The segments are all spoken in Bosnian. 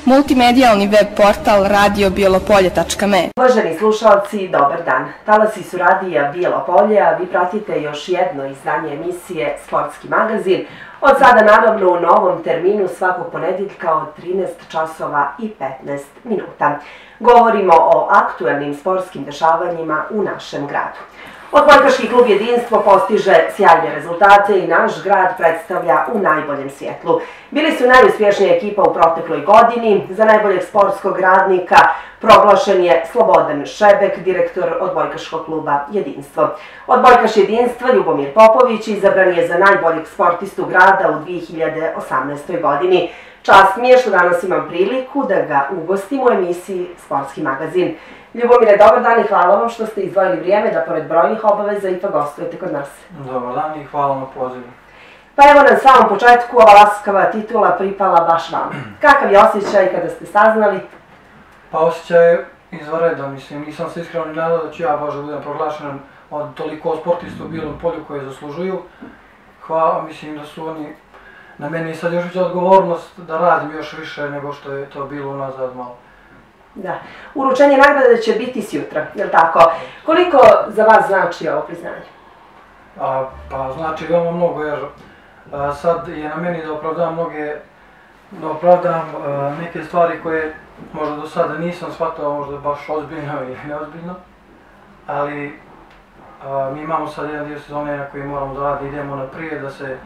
Multimedijalni web portal radio-bijelopolje.me. Uvaženi slušalci, dobar dan. Talasi su radija Bijelo Polje, a vi pratite još jedno izdanje emisije Sportski magazin. Od sada naravno u novom terminu svakog ponedjeljka od 13 časova i 15 minuta. Govorimo o aktuelnim sportskim dešavanjima u našem gradu. Odbojkaški klub Jedinstvo postiže sjajne rezultate i naš grad predstavlja u najboljem svjetlu. Bili su najuspješnija ekipa u protekloj godini. Za najboljeg sportskog radnika proglašen je Slobodan Šebek, direktor odbojkaškog kluba Jedinstvo. Odbojkaš Jedinstva Ljubomir Popović izabran je za najboljeg sportistu grada u 2018. godini. Čast mi je što danas imam priliku da ga ugostim u emisiji Sportski magazin. Ljubomire, dobar dan i hvala vam što ste izdvojili vrijeme da pored brojnih obaveza ipak gostujete kod nas. Dobar dan i hvala na pozivu. Pa evo na samom početku ova laskava titula pripala baš vama. Kakav je osjećaj kada ste saznali? Pa osjećaj je izvanredan, nisam se iskreno ni nadao da ću ja baš da budem proglašen od toliko sportista u Bijelom Polju koje zaslužuju. Hvala, mislim da su oni na meni sad još veća odgovornost da radim još više nego što je to bilo unazad malo. Da. Uručenje nagrade će biti sjutra, je li tako? Koliko za vas znači ovo priznanje? Pa znači veoma mnogo jer sad je na meni da opravdam neke stvari koje možda do sada nisam shvatao, možda baš ozbiljno ili neozbiljno. Ali mi imamo sad jedan dio sezone na koji moramo da radi, idemo naprijed, da se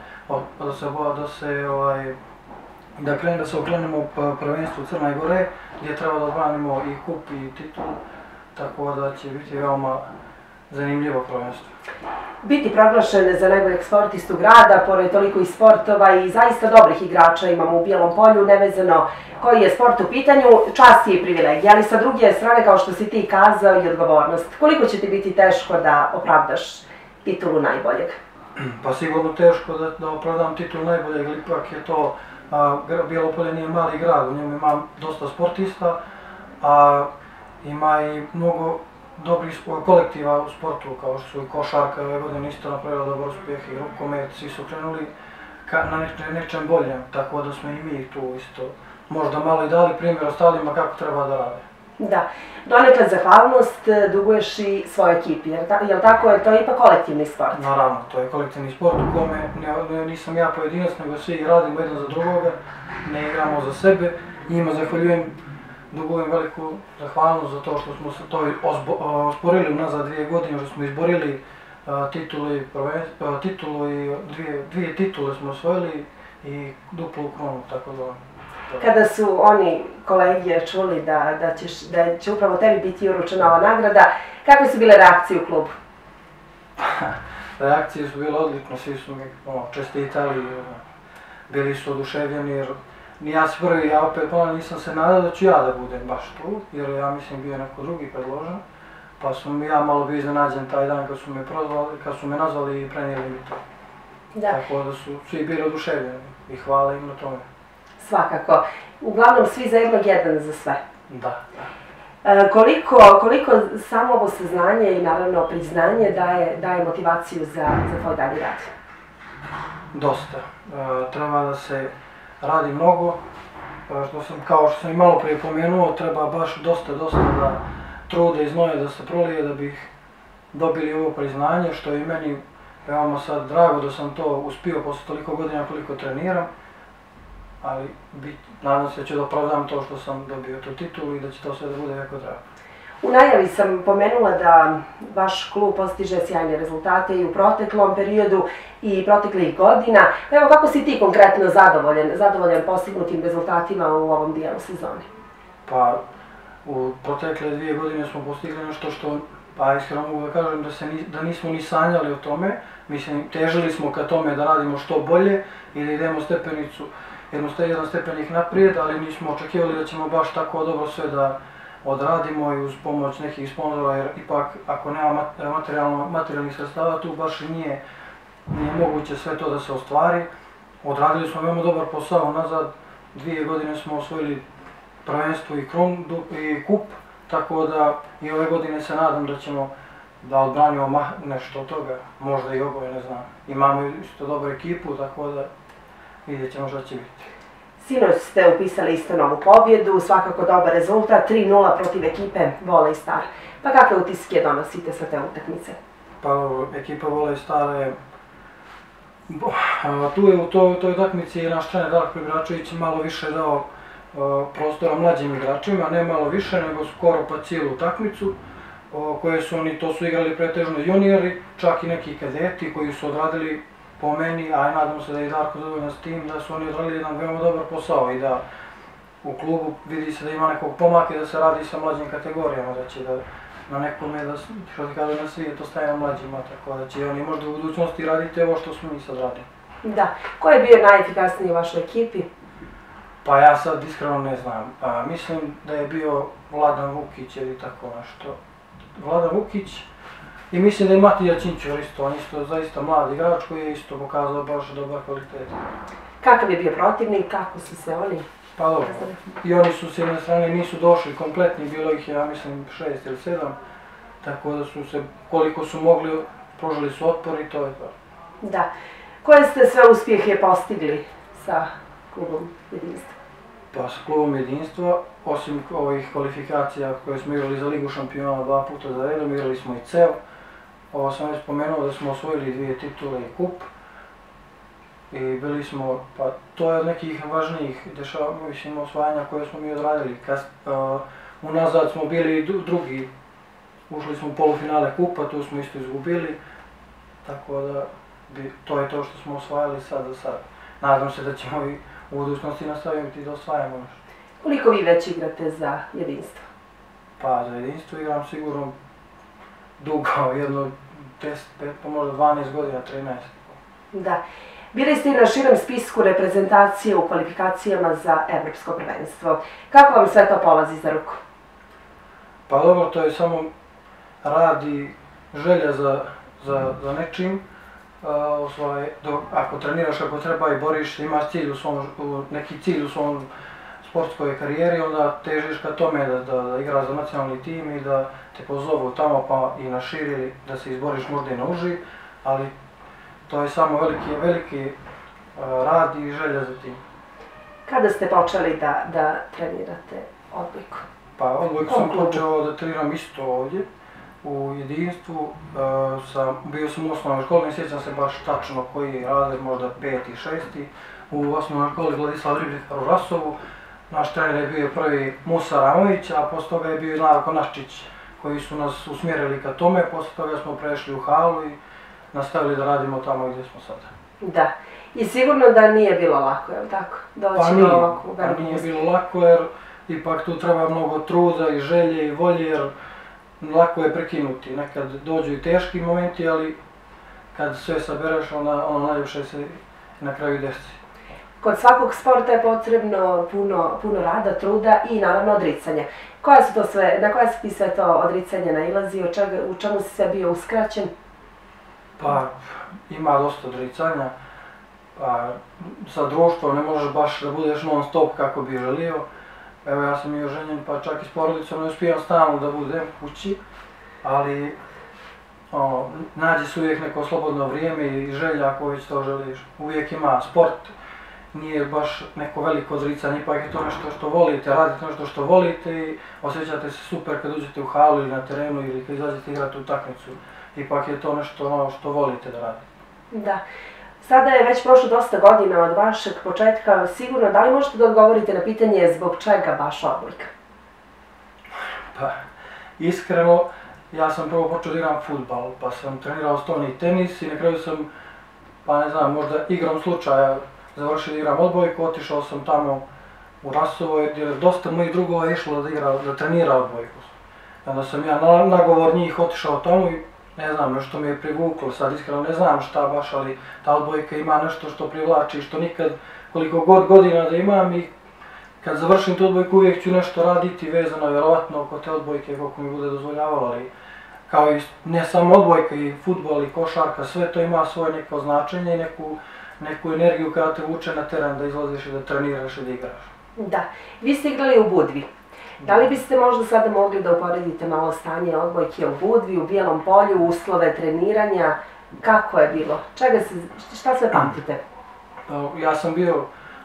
okrenemo prvenstvu Crne Gore, gdje treba da odbranimo i kup i titul, tako da će biti veoma zanimljivo prvenstvo. Biti proglašen za najboljeg sportistu grada, pored toliko i sportova i zaista dobrih igrača imamo u Bijelom Polju, nevezano koji je sport u pitanju, čast je i privilegija, ali sa druge strane, kao što si ti kazao, i odgovornost. Koliko će ti biti teško da opravdaš titulu najboljeg? Pa sigurno teško da opravdam titulu najboljeg, ali ipak je to Bijelo Polje nije mali grad, u njemu ima dosta sportista, a ima i mnogo dobrih kolektiva u sportu, kao što su i košarka, ove godine isto napravila dobar uspjeh i rukomet, svi su krenuli na nečem boljem, tako da smo i mi tu isto možda malo i dali primjer ostalima kako treba da rade. Da, donekle zahvalnost duguješ i svojoj ekipi, jel tako je to ipak kolektivni sport? Naravno, to je kolektivni sport u kome nisam ja pojedinac, nego svi radimo jedan za drugoga, ne igramo za sebe i njima dugujem veliku zahvalnost za to što smo se to osporili unazad 2 godine, što smo izborili titulu i dvije titule smo osvojili i duplu kronu, tako da. Kada su oni kolege čuli da će upravo tebi biti uručena ova nagrada, kakve su bile reakcije u klubu? Reakcije su bile odlične, svi su mi čestitali, bili su oduševljeni jer ja opet nisam se nadao da ću ja da budem baš tu, jer ja mislim bio neko drugi predložen, pa sam ja malo bio iznenađen taj dan kad su me nazvali i prenijeli mi to. Tako da su svi bili oduševljeni i hvala im na tome. Svakako. Uglavnom svi za jednog, jedan za sve. Da. Koliko samo ovo saznanje i naravno priznanje daje motivaciju za tvoj dalji rad? Dosta. Treba da se radi mnogo. Kao što sam i malo prije pomenuo, treba baš dosta da trude i znoje da se prolije da bih dobili ovo priznanje, što je i meni veoma sad drago da sam to uspio posle toliko godina koliko treniram. Ali nadam se da ću da opravdam to što sam dobio tu titulu i da će to sve da bude jako drago. U najavi sam pomenula da vaš klub postiže sjajne rezultate i u proteklom periodu i proteklih godina. Evo, kako si ti konkretno zadovoljan postignutim rezultatima u ovom dijelu sezone? Pa, u protekle 2 godine smo postigli nešto što, pa iskreno mogu da kažem da nismo ni sanjali o tome. Mislim, težili smo ka tome da radimo što bolje i da idemo jedan stepenik naprijed, ali nismo očekivali da ćemo baš tako dobro sve da odradimo i uz pomoć nekih sponzora, jer ipak ako nema materijalnih sredstava tu baš nije moguće sve to da se ostvari. Odradili smo veoma dobar posao, nazad 2 godine smo osvojili prvenstvo i kup, tako da i ove godine se nadam da ćemo da odbranimo nešto od toga, možda i oboje, ne znam. Imamo isto dobru ekipu, tako da vidjet ćemo šta će biti. Sinoć ste upisali isto novu pobjedu, svakako dobar rezultat, 3:0 protiv ekipe Volej Star. Pa kakve utiske donosite sa te utakmice? Pa ekipa Volej Star je... Tu je u toj utakmici naš trener Darko Ibračević malo više dao prostora mlađim igračima, ne malo više nego skoro pa cijelu utakmicu, koje su oni, to su igrali pretežno juniori, čak i neki kadeti koji su odradili po meni, a nadam se da je Darko zadovoljan s tim, da su oni odradili jedan veoma dobar posao i da u klubu vidi se da ima nekog pomaka i da se radi sa mlađim kategorijama, da će da na nekome, da što ti kaže, na svijetu staje na mlađima, tako da će oni možda u budućnosti raditi ovo što smo mi sad radili. Da. Ko je bio najefikasniji u vašoj ekipi? Pa ja sad iskreno ne znam. Mislim da je bio Vladan Vukić ili tako nešto. Vladan Vukić i mislim da je Matija Ćinčur isto, on isto zaista mlad igrač koji je isto pokazao baš dobar kvalitet. Kakav je bio protivnik, kako su se oni? Pa dobro, i oni su s jedne strane nisu došli kompletni, bilo ih je, ja mislim, 6 ili 7, tako da su se, koliko su mogli, pružili su otpor i to je to. Da. Koje ste sve uspjehe postigli sa klubom Jedinstva? Pa s klubom Jedinstva, osim ovih kvalifikacija koje smo igrali za Ligu šampiona 2 puta za redom, igrali smo i CEV. Ovo sam već spomenuo da smo osvojili 2 titule i kup. I bili smo, pa to je od nekih važnijih osvajanja koje smo mi odradili. Unazad smo bili drugi, ušli smo u polufinale kupa, tu smo isto izgubili. Tako da, to je to što smo osvajali sad za sad. Nadam se da ćemo i u budućnosti nastaviti da osvajamo nešto. Koliko vi već igrate za Jedinstvo? Pa za Jedinstvo igram sigurno dugo, jedno 10, pa možda 12 godina, 13. Da. Bili ste i na širem spisku reprezentacije u kvalifikacijama za Evropsko prvenstvo. Kako vam sve to polazi za ruku? Pa dobro, to je samo rad i želja za nečim. Ako treniraš kako treba i boriš, imaš neki cilj u svom sportskoj karijeri, onda težiš ka tome da igraš za nacionalni tim i da te pozovu tamo pa i na širi, da se izboriš možda i na uži, ali to je samo veliki rad i želja za tim. Kada ste počeli da trenirate odbojku? Pa odbojku sam počeo da treniram isto ovdje. U Jedinstvu bio sam u osnovnoj školi, ne sjećam se baš tačno koji je razred, možda 5. i 6. U osnovnoj školi Vladislav Ribnikar u Rasovu. Naš trener je bio prvi Musa Ramović, a posle toga je bio i Narko Naščić, koji su nas usmjerili ka tome. Posle toga smo prešli u halu i nastavili da radimo tamo gdje smo sada. Da. I sigurno da nije bilo lako, je li tako? Pa nije bilo lako jer ipak tu treba mnogo truda i želje i volje jer lako je prekinuti. Nekad dođu i teški momenti, ali kad sve sabereš, ono najljepše se na kraju desi. Kod svakog sporta je potrebno puno rada, truda i naravno odricanja. Na koja si ti sve to odricanja nailazi, u čemu si sve bio uskraćen? Pa ima dosta odricanja. Sa društvom ne možeš baš da budeš non stop kako bi želio. Evo ja sam i oženjen pa čak i s porodicom ne uspijem stalno da budem kući, ali nađi se uvijek neko slobodno vrijeme i želja ako već to želiš. Uvijek ima sport, nije baš neko veliko odricanje, ipak je to nešto što volite, radite nešto što volite i osjećate se super kad uđete u halu ili na terenu ili kad izađete igrati utakmicu. Ipak je to nešto što volite da radite. Da. Sada je već prošlo dosta godina od vašeg početka, sigurno. Da li možete da odgovorite na pitanje zbog čega baš odbojka? Pa, iskreno, ja sam prvo počeo da igram fudbal, pa sam trenirao stolni tenis i na kraju sam, pa ne znam, možda igrom slučaja završio da igram odbojku, otišao sam tamo u Rasovo jer dosta mojih drugova je išlo da trenira odbojku. Onda sam ja na nagovor njih otišao tamo i ne znam, nešto mi je privuklo, sad iskreno ne znam šta baš, ali ta odbojka ima nešto što privlači, što nikad, koliko god godina da imam i kad završim tu odbojku uvijek ću nešto raditi vezano vjerovatno oko te odbojke koliko mi bude dozvoljavalo, ali kao i ne samo odbojka i fudbal i košarka, sve to ima svoje neko značenje i neku energiju kada te vuče na teren da izlaziš i da treniraš i da igraš. Da, vi ste igrali u Budvi. Da li biste možda sada mogli da uporedite malo stanje odbojke u Budvi, u Bijelom polju, uslove treniranja, kako je bilo? Šta sve pamtite? Ja sam bio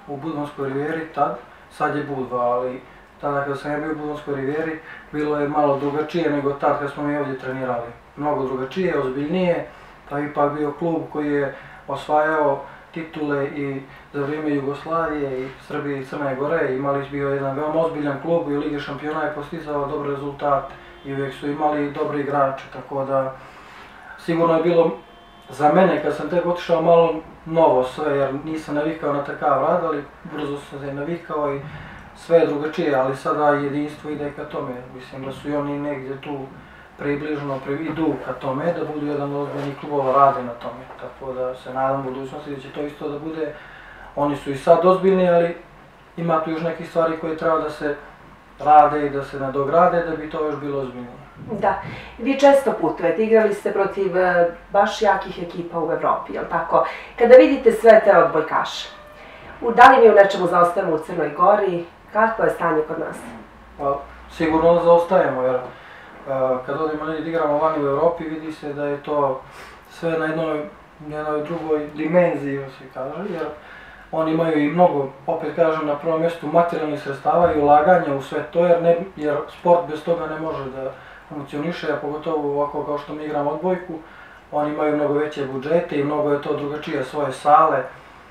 u Budvanskoj rivijeri sad je Budva, ali tada kada sam ja bio u Budvanskoj rivijeri bilo je malo drugačije nego tad kad smo mi ovdje trenirali. Mnogo drugačije, ozbiljnije, pa ipak bio klub koji je osvajao titule i za vrijeme Jugoslavije i Srbije i Crne Gore. Imali su bio jedan veoma ozbiljan klub i u Ligi šampiona je postizao dobar rezultat i uvijek su imali dobri igrače, tako da sigurno je bilo za mene kad sam tek otišao malo novo sve jer nisam navikao na takav rad, ali brzo sam se navikao i sve je drugačije, ali sada jedinstvo ide ka tome. Mislim da su i oni negdje tu približno idu ka tome, da budu jedan ozbiljni klubova rade na tome. Tako da se nadam u budućnosti da će to isto da bude. Oni su i sad ozbiljni, ali ima tu još neke stvari koje treba da se rade i da se nadograde da bi to još bilo ozbiljnije. Da. Vi često putujete, igrali ste protiv baš jakih ekipa u Evropi, jel' tako? Kada vidite sve te odbojkaše, da li mi u nečemu zaostajemo u Crnoj Gori? Kakvo je stanje kod nas? Pa, sigurno zaostajemo, jer kad odemo da igramo vani u Evropi vidi se da je to sve na jednoj drugoj dimenziji, se kaže, jer oni imaju i mnogo, opet kažem, na prvom mjestu materijalnih sredstava i ulaganja u sve to, jer sport bez toga ne može da funkcioniše, a pogotovo ovako kao što mi igramo odbojku, oni imaju mnogo veće budžete i mnogo je to drugačije, svoje sale,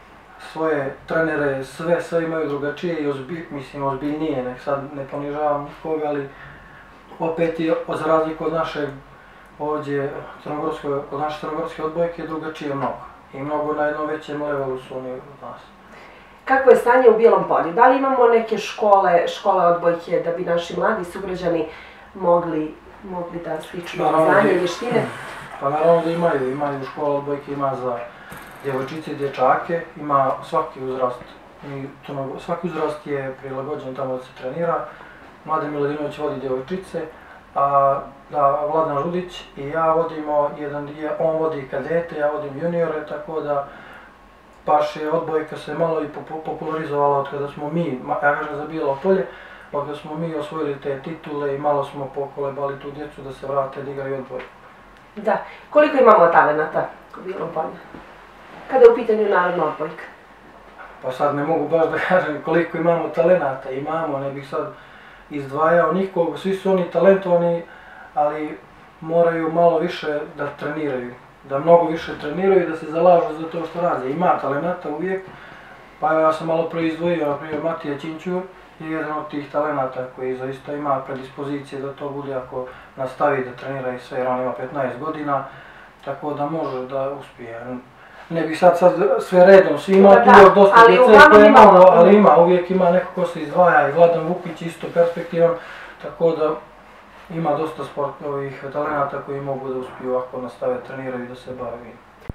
svoje trenere, sve imaju drugačije i ozbiljnije, nek sad ne ponižavam nikoga, ali opet je za razliku od našeg ovdje od naše crnogorske odbojke drugačije mnogo i mnogo na jednom većem levelu su oni od nas. Kakvo je stanje u Bijelom Polju? Da li imamo neke škole odbojke da bi naši mladi sugrađani mogli da stiču znanje i vještine? Pa naravno da imaju škola odbojke, ima za djevojčice i dječake, ima svaki uzrast. Svaki uzrast je prilagođen tamo da se trenira. Mladen Miladinović vodi djevojčice, a Vladan Žudić i ja vodimo on vodi kadete, ja vodim juniore, tako da baš je odbojka se malo i popularizovala od kada smo mi, ja kažem za Bijelo Polje, od kada smo mi osvojili te titule i malo smo pokolebali tu djecu da se vrate da igraju odbojku. Da. Koliko imamo talenata u Bijelom Polju? Kada je u pitanju narodna odbojka? Pa sad ne mogu baš da kažem koliko imamo talenata, imamo, ne bih sad izdvajao nikog, svi su oni talentovani, ali moraju malo više da treniraju, da mnogo više treniraju i da se zalažu za to što rade. Ima talenata uvijek, pa ja sam malo proizdvojio, na primjer Matija Ćinčur je jedan od tih talenata koji zaista ima predispozicije da to bude ako nastavi da trenira i sve, jer on ima 15 godina, tako da može da uspije. Ne bih sad sve redom, svi ima tu još dosta djece koje imamo, ali uvijek ima neko ko se izdvaja i Vladan Vukić isto perspektivan, tako da ima dosta sportovih talenata koji mogu da uspiju ako nastave treniraju i da se bave.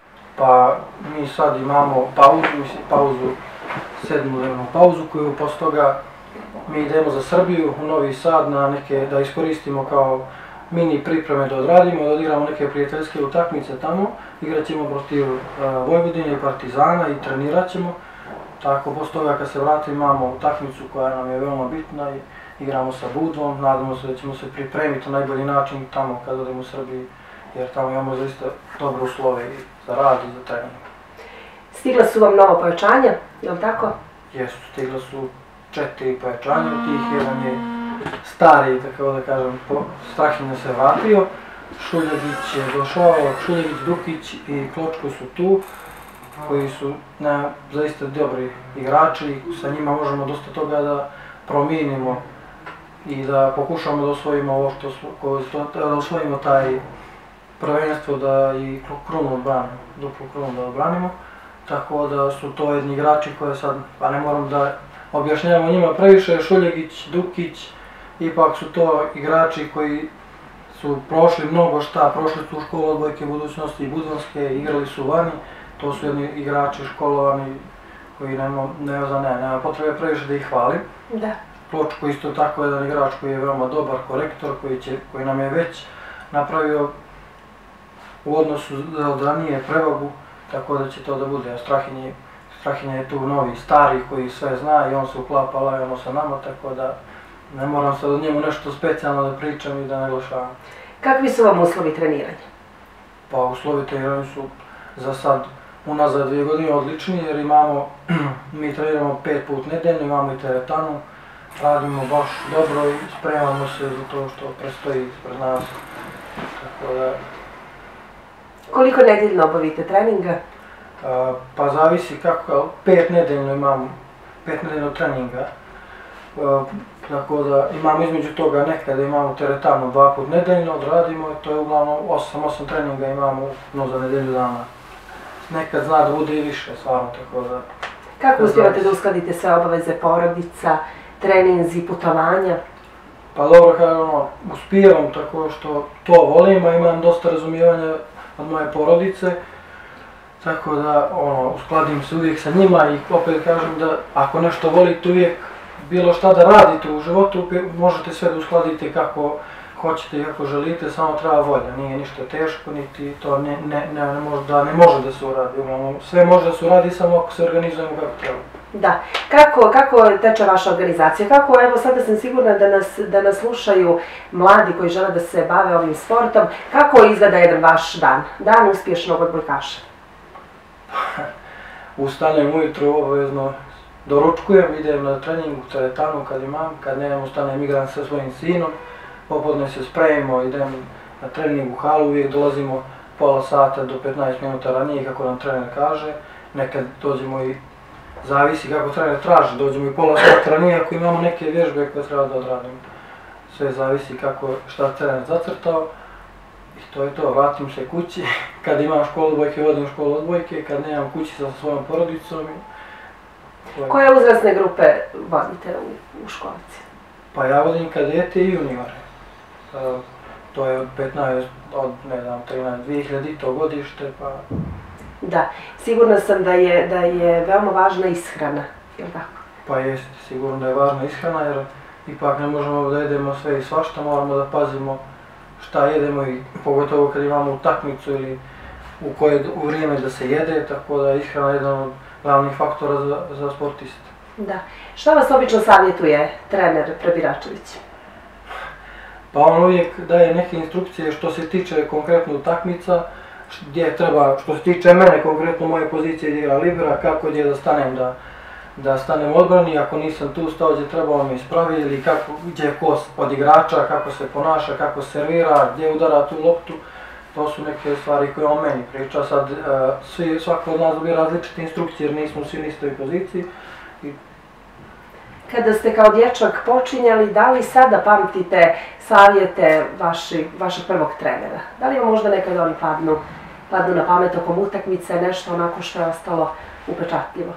Pa mi sad imamo pauzu, 7-dnevnu pauzu koju posle toga mi idemo za Srbiju u Novi Sad na neke, da iskoristimo kao mini pripreme da odradimo, da odigramo neke prijateljske utakmice tamo, igrat ćemo protiv Vojvodine i Partizana i trenirat ćemo. Tako, posle toga kad se vratimo imamo utakmicu koja nam je veoma bitna i igramo sa Budvom, nadamo se da ćemo se pripremiti na najbolji način tamo kad odemo u Srbiji, jer tamo imamo zaista dobre uslove i za rad i za trening. Stigla su vam nova pojačanja, je li tako? Jesu, stigla su 4 pojačanja, od tih jedan je stari, tako da kažem, Strahinja se vratio, Šuljević je došao, Šuljević, Dukić i Kločko su tu, koji su zaista dobri igrači, sa njima možemo dosta toga da promijenimo i da pokušamo da osvojimo ovo da osvojimo taj prvenstvo da i krunu odbranimo, duplu krunu da odbranimo, tako da su to jedni igrači koje sad, pa ne moram da objašnjavamo njima previše, Šuljević, Dukić, ipak su to igrači koji su prošli mnogo šta, prošli su u školu odbojke budućnosti i budvanske, igrali su vani, to su jedni igrači školovani koji nema potrebe previše da ih hvalim. Kločko isto tako jedan igrač koji je veoma dobar korektor, koji nam je već napravio u odnosu od ranije prevagu, tako da će to da bude. Strahinja je tu novi, stari koji sve zna i on se uklapa lagano sa nama, tako da ne moram sad o njemu nešto specijalno da pričam i da naglašavam. Kakvi su vam uslovi treniranja? Pa uslovi treniranja su za sad unazad 2 godine odlični jer mi treniramo 5 puta nedeljno, imamo i teretanu, radimo baš dobro i spremamo se za to što predstoji ispred nas. Tako da... Koliko nedeljno obavite treninga? Pa zavisi kako, 5 nedeljno treninga. Tako da imamo između toga nekada imamo teretanu 2 puta nedeljno, odradimo i to je uglavnom 8 treninga imamo za nedelju dana. Nekad zna da bude i više, stvarno, tako da... Kako uspijevate da uskladite sve obaveze porodica, treninzi, putovanja? Pa dobro, uspijevam tako što to volim, a imam dosta razumijevanja od moje porodice. Tako da, uskladim se uvijek sa njima i opet kažem da ako nešto volite uvijek bilo šta da radite u životu, možete sve da uskladite kako hoćete i kako želite, samo treba volja. Nije ništa teško, niti to ne može da se uradi. Sve može da se uradi samo ako se organizujemo kako treba. Da. Kako teče vaša organizacija? Evo sada sam sigurna da nas slušaju mladi koji žele da se bave ovim sportom. Kako izgleda jedan vaš dan? Dan uspješnog odbojkaša? Ustanem ujutru, obavezno doručkujem, idem na trening u teretanu kad nemam, ustanem, igram sa svojim sinom, popodne se spremimo, idem na trening u halu, uvijek dolazimo pola sata do 15 minuta ranije kako nam trener kaže, nekad dođemo i zavisi kako trener traži, dođemo i pola sata ranije ako imamo neke vježbe koje treba da odradimo. Sve zavisi šta trener zacrtao i to je to, vratim se kući, kad imam školu odbojke, vodim školu odbojke, kad nemam kući sa svojom porodicom. Koje uzrasne grupe vodite u školici? Pa ja vodim kadete i juniore. To je od 15, od 13, 2000 godište, pa... Da, sigurna sam da je veoma važna ishrana, je li tako? Pa jeste, sigurno da je važna ishrana jer ipak ne možemo da jedemo sve i svašta, moramo da pazimo šta jedemo i pogotovo kad imamo utakmicu ili u vrijeme da se jede, tako da je ishrana jedan od glavnih faktora za sportiste. Da. Šta vas obično savjetuje trener Prebiračević? Pa on uvijek daje neke instrukcije što se tiče konkretno utakmica, gdje treba, što se tiče mene, konkretno moje pozicije gdje igra libera, kako gdje da stanem da stanem odbrani, ako nisam tu stao gdje trebalo me ispravi ili gdje je ko od igrača, kako se ponaša, kako servira, gdje udara tu loptu. To su neke stvari koje on meni priča. Sad svako od nas dobije različite instrukcije jer nismo svi na istoj poziciji. Kada ste kao dječak počinjali, da li sada pamtite savjete vašeg prvog trenera? Da li vam možda nekada oni padnu na pamet oko utakmice, nešto onako što je ostalo upečatljivo?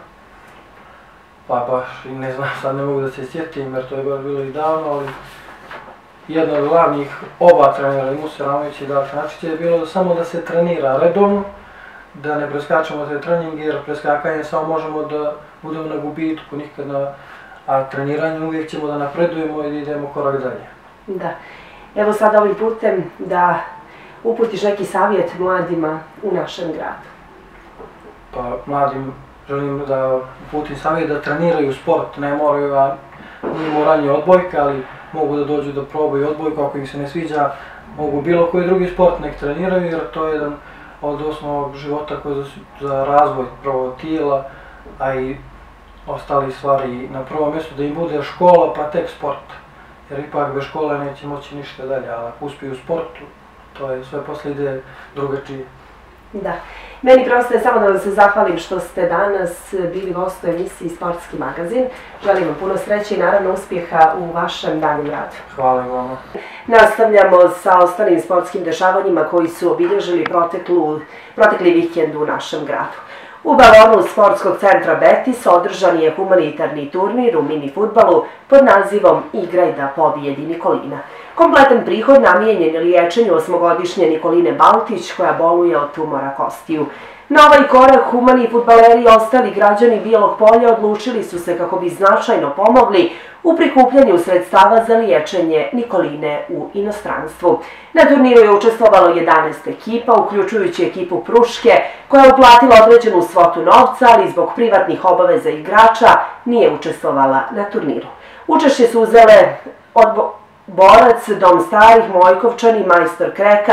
Pa baš i ne znam, sad ne mogu da se sjetim jer to je bilo i davno, ali jedna od glavnih oba trenera, i Musa Ramović i Darko Načić, je bilo samo da se trenira redovno, da ne preskačemo te treninge jer preskakanje samo možemo da budemo na gubitku, nikad a treniranjem uvijek ćemo da napredujemo i da idemo korak dalje. Da. Evo sad ovim putem da uputiš neki savjet mladima u našem gradu. Pa mladim želim da uputim savjet da treniraju sport, ne moraju ranije odbojka, ali mogu da dođu da probaju odbojku, ako im se ne sviđa, mogu bilo koji drugi sport nek treniraju jer to je jedan od osnovnog života koji je za razvoj prvo tijela, a i ostali stvari na prvom mjestu da im bude škola pa tek sport. Jer ipak bez škole neće moći ništa dalje, ali ako uspiju u sportu, to je sve posle ide drugačije. Da. Meni preostaje samo da vam se zahvalim što ste danas bili gost u emisiji Sportski magazin. Želim vam puno sreće i naravno uspjeha u vašem daljem radu. Hvala vam. Nastavljamo sa ostalim sportskim dešavanjima koji su obilježili protekli vikend u našem gradu. U balonu sportskog centra Betis održan je humanitarni turnir u mini fudbalu pod nazivom Igraj da pobijedi Nikolina. Kompletan prihod namijenjen je liječenju 8-godišnje Nikoline Baltić koja boluje od tumora kostiju. Na ovaj korak humani fudbaleri i ostali građani Bijelog Polja odlučili su se kako bi značajno pomogli u prikupljanju sredstava za liječenje Nikoline u inostranstvu. Na turniru je učestvovalo 11 ekipa, uključujući ekipu Pruške, koja je uplatila određenu svotu novca, ali zbog privatnih obaveza igrača nije učestvovala na turniru. Učešće su uzele Borac, Dom starih, Mojkovčani, Majstor Kreka,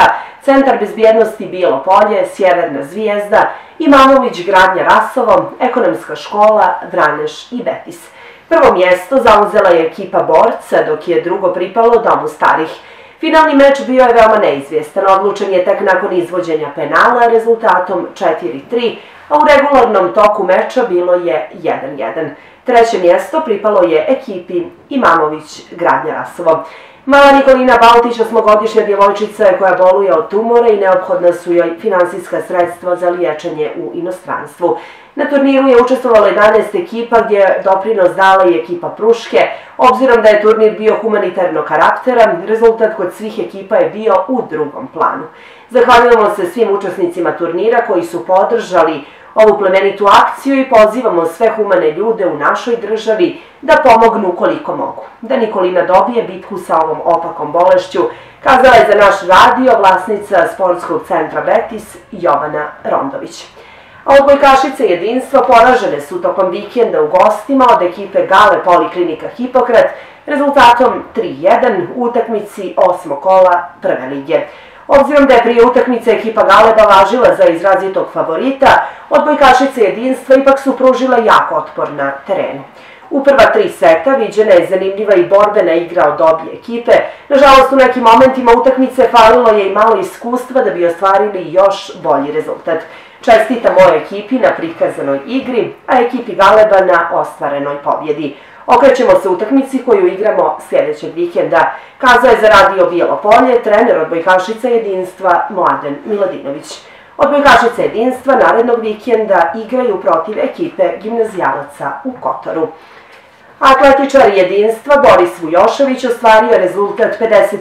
Centar bezbjednosti Bijelo Polje, Sjeverna Zvijezda, Imanović Gradnja Rasovo, Ekonomska škola Vraneš i Betis. Prvo mjesto zauzela je ekipa Borca, dok je drugo pripalo Domu starih. Finalni meč bio je veoma neizvjestan, odlučen je tek nakon izvođenja penala rezultatom 4-3, a u regularnom toku meča bilo je 1-1. Treće mjesto pripalo je ekipi Imamović Gradnja Rasovo. Mala Nikolina Baltić, 8-godišnja djevojčica je koja boluje od tumora i neophodna su joj finansijska sredstva za liječenje u inostranstvu. Na turniru je učestvovalo 11 ekipa gdje je doprinos dala i ekipa Pruške. Obzirom da je turnir bio humanitarnog karaktera, rezultat kod svih ekipa je bio u drugom planu. Zahvaljujemo se svim učesnicima turnira koji su podržali ovu plemenitu akciju i pozivamo sve humane ljude u našoj državi da pomognu koliko mogu. Da Nikolina dobije bitku sa ovom opakom bolešću, kazala je za naš radio vlasnica sportskog centra Betis Jovana Rondović. A odbojkašice jedinstva poražene su tokom vikenda u gostima od ekipe Gale Poliklinika Hipokrat rezultatom 3-1 u utakmici 8. kola prve lige. Obzirom da je prije utakmice ekipa Galeba važila za izrazitog favorita, odbojkašice jedinstva ipak su pružile jako otpor na terenu. U prva 3 seta viđena je zanimljiva i borbena igra od obje ekipe. Nažalost, u nekim momentima utakmice falilo je i malo iskustva da bi ostvarili još bolji rezultat. Čestitam ovoj ekipi na prikazanoj igri, a ekipi Galeba na ostvarenoj pobjedi. Okrećemo se utakmici koju igramo sljedećeg vikenda, kazao je za radio Bijelo Polje trener odbojkašica jedinstva Mladen Miladinović. Odbojkašice jedinstva narednog vikenda igraju protiv ekipe gimnazijalaca u Kotoru. Atletičar jedinstva Boris Vujošević ostvario rezultat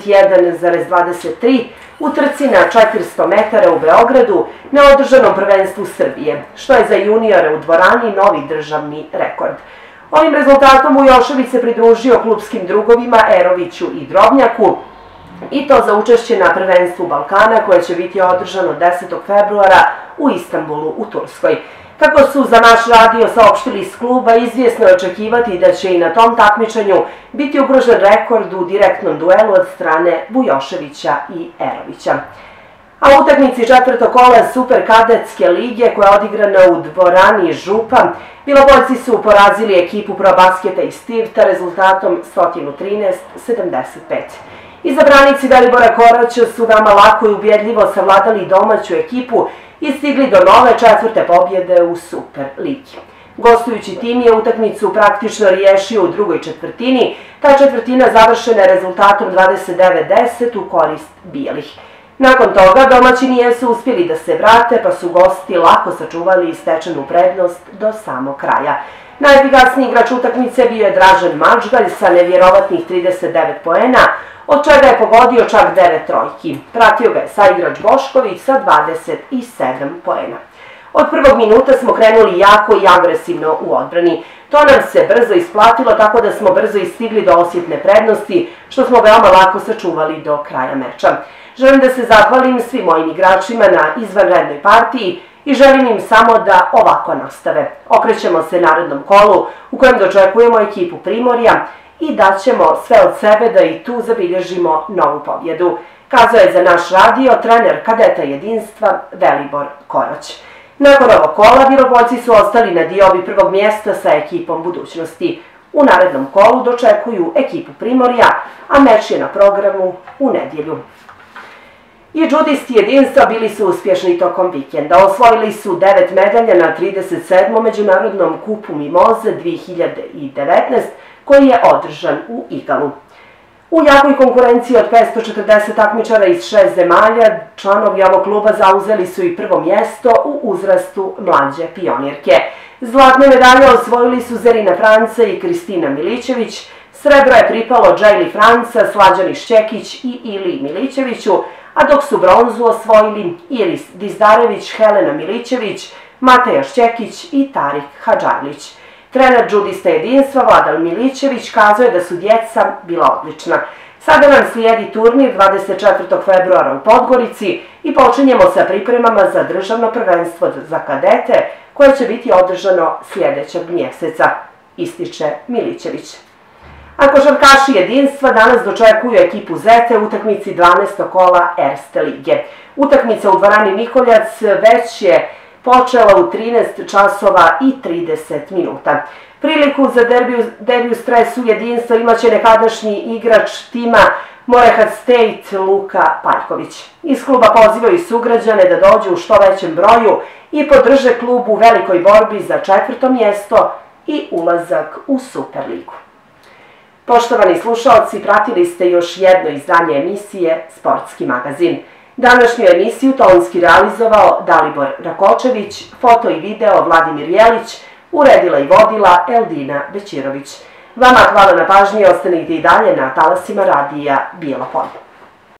51,23 u trci na 400 metara u Beogradu na održanom prvenstvu Srbije, što je za juniore u dvorani novi državni rekord. Ovim rezultatom Vujošević se pridružio klupskim drugovima Eroviću i Drobnjaku, i to za učešće na prvenstvu Balkana koje će biti održano 10. februara u Istanbulu u Turskoj. Kako su za naš radio saopštili iz kluba, izvjesno je očekivati da će i na tom takmičenju biti ugrožen rekord u direktnom duelu od strane Vujoševića i Erovića. A u utakmici 4. kola Super kadetske lige koja je odigrana u dvorani Župa, Bilopoljci su porazili ekipu Probasketa iz Tivta rezultatom 113-75. Izabranici Dalibora Koraća su veoma lako i ubjedljivo savladali domaću ekipu i stigli do nove 4. pobjede u Super ligi. Gostujući tim je utakmicu praktično riješio u drugoj četvrtini, ta četvrtina završena rezultatom 29-10 u korist bijelih. Nakon toga domaćini jesu uspjeli da se vrate, pa su gosti lako sačuvali stečenu prednost do samog kraja. Najefikasniji igrač utakmice bio je Dražen Mačgalj sa nevjerovatnih 39 poena, od čega je pogodio čak 9 trojki. Pratio ga je saigrač Bošković sa 27 poena. Od prvog minuta smo krenuli jako i agresivno u odbrani. To nam se brzo isplatilo, tako da smo brzo istigli do osjetne prednosti, što smo veoma lako sačuvali do kraja meča. Želim da se zahvalim svim mojim igračima na izvanrednoj partiji i želim im samo da ovako nastave. Okrećemo se narednom kolu u kojem dočekujemo ekipu Primorja i daćemo sve od sebe da i tu zabilježimo novu pobjedu, kazao je za naš radio trener kadeta jedinstva Velibor Korać. Nakon ovog kola Bilopoljci su ostali na diobi prvog mjesta sa ekipom Budućnosti. U narednom kolu dočekuju ekipu Primorja, a meč je na programu u nedjelju. I džudisti jedinstva bili su uspješni tokom vikenda. Osvojili su 9 medalja na 37. međunarodnom kupu Mimoze 2019, koji je održan u Igalu. U jakoj konkurenciji od 540 takmičara iz 6 zemalja, članovi ovog kluba zauzeli su i prvo mjesto u uzrastu mlađe pionirke. Zlatne medalje osvojili su Zerina Franca i Kristina Milićević, srebro je pripalo Džajli Franca, Slađani Šćekić i Ili Milićeviću, a dok su bronzu osvojili Iris Dizdarević, Helena Milićević, Mateja Šćekić i Tarik Hadžarlić. Trener džudista jedinstva Vladan Milićević kazao je da su djeca bila odlična. Sada nam slijedi turnir 24. februara u Podgorici i počinjemo sa pripremama za državno prvenstvo za kadete koje će biti održano sljedećeg mjeseca, ističe Milićević. A košarkaši jedinstva danas dočekuju ekipu Zete u utakmici 12. kola Erste lige. Utakmica u dvorani Nikoljac već je počela u 13 časova i 30 minuta. Priliku za derbiju stresu jedinstva imaće nekadašnji igrač tima Morehead State Luka Paljković. Iz kluba pozivaju sugrađane da dođu u što većem broju i podrže klub u velikoj borbi za 4. mjesto i ulazak u Superligu. Poštovani slušaoci, pratili ste još jedno izdanje emisije Sportski magazin. Današnju emisiju tonski realizovao Dalibor Rakočević, foto i video Vladimir Jelić, uredila i vodila Eldina Bećirović. Vama hvala na pažnji, ostanite i dalje na talasima radija Bijelo Polje.